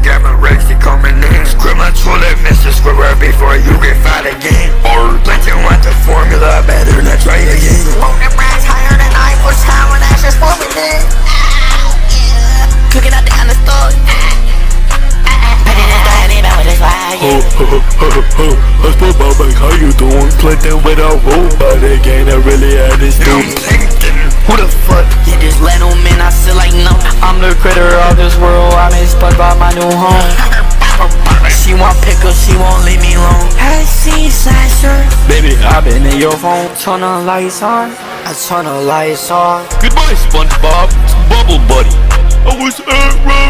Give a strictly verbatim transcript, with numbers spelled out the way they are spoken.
Gavin Rex, they coming in. Screw my toilet, Mister Square before you get fired again. Or Clinton want the formula, better not try again. Smoking racks higher than I was high when that's just what we did. Cooking out down the store. Ho ho ho ho ho, I spoke about like how you doing? Clinton without rope, but again I really had this dude. Who the fuck? You just let them in, I still like no. I'm the critter of this world, I'm inspired by my new home. She want pickles, she won't leave me alone. I see slasher. Baby, I've been in your phone. Turn the lights on, I turn the lights on. Goodbye SpongeBob, it's Bubble Buddy. I was at